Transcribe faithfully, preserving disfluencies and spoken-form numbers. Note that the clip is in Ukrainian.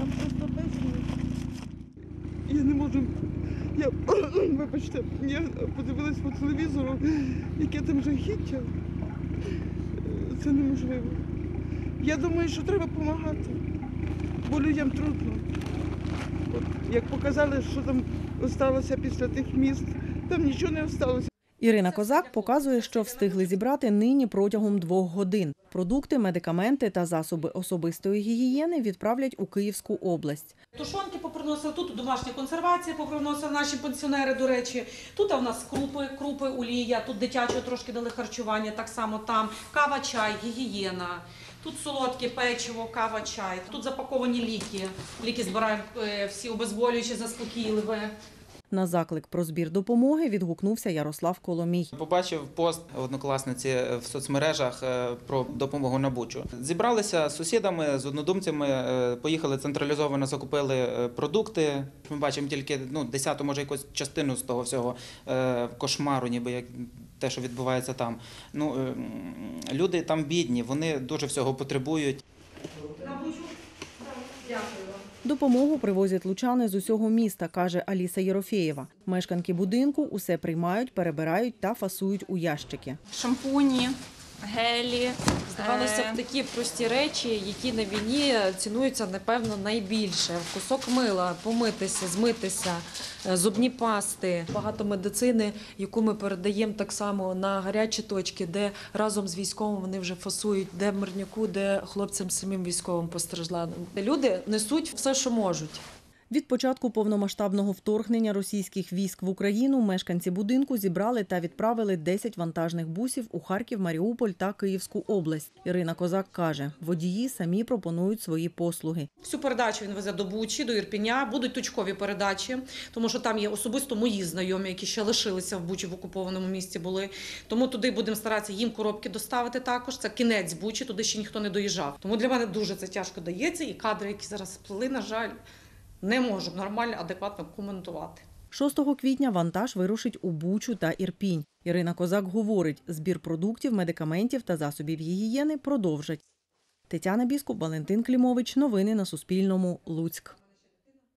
просто безумно. Я не можу, я, вибачте, я подивилась по телевізору, яке там жахіття. Це неможливо. Я думаю, що треба допомагати, бо людям трудно. От, як показали, що там залишилося після тих міст, там нічого не залишилося. Ірина Козак показує, що встигли зібрати нині протягом двох годин. Продукти, медикаменти та засоби особистої гігієни відправлять у Київську область. Тушонки поприносили, тут домашня консервація поприносили наші пенсіонери, до речі. Тут у нас крупи, крупи, олія, тут дитячого трошки дали харчування, так само там кава, чай, гігієна. Тут солодке печиво, кава, чай. Тут запаковані ліки. Ліки збирають всі обезболюючі, заспокійливі. На заклик про збір допомоги відгукнувся Ярослав Коломій. Побачив пост однокласниці в соцмережах про допомогу на Бучу. Зібралися з сусідами, з однодумцями, поїхали централізовано, закупили продукти. Ми бачимо тільки ну, десяту, може, якусь частину з того всього кошмару, ніби як те, що відбувається там. Ну, люди там бідні, вони дуже всього потребують. Допомогу привозять лучани з усього міста, каже Аліса Єрофєєва. Мешканки будинку усе приймають, перебирають та фасують у ящики. Шампуні, гелі. Здавалося б, такі прості речі, які на війні цінуються, напевно, найбільше. Кусок мила, помитися, змитися, зубні пасти. Багато медицини, яку ми передаємо так само на гарячі точки, де разом з військовим вони вже фасують, де в Мирняку, де хлопцям самим військовим постраждалим. Люди несуть все, що можуть. Від початку повномасштабного вторгнення російських військ в Україну мешканці будинку зібрали та відправили десять вантажних бусів у Харків, Маріуполь та Київську область. Ірина Козак каже, водії самі пропонують свої послуги. Всю передачу він везе до Бучі, до Ірпеня. Будуть точкові передачі, тому що там є особисто мої знайомі, які ще лишилися в Бучі, в окупованому місті були. Тому туди будемо старатися їм коробки доставити також. Це кінець Бучі, туди ще ніхто не доїжджав. Тому для мене дуже це тяжко дається. І кадри, які зараз сплили, на жаль, не можу нормально, адекватно коментувати. шостого квітня вантаж вирушить у Бучу та Ірпінь. Ірина Козак говорить, збір продуктів, медикаментів та засобів гігієни продовжать. Тетяна Біскуп, Валентин Клімович. Новини на Суспільному. Луцьк.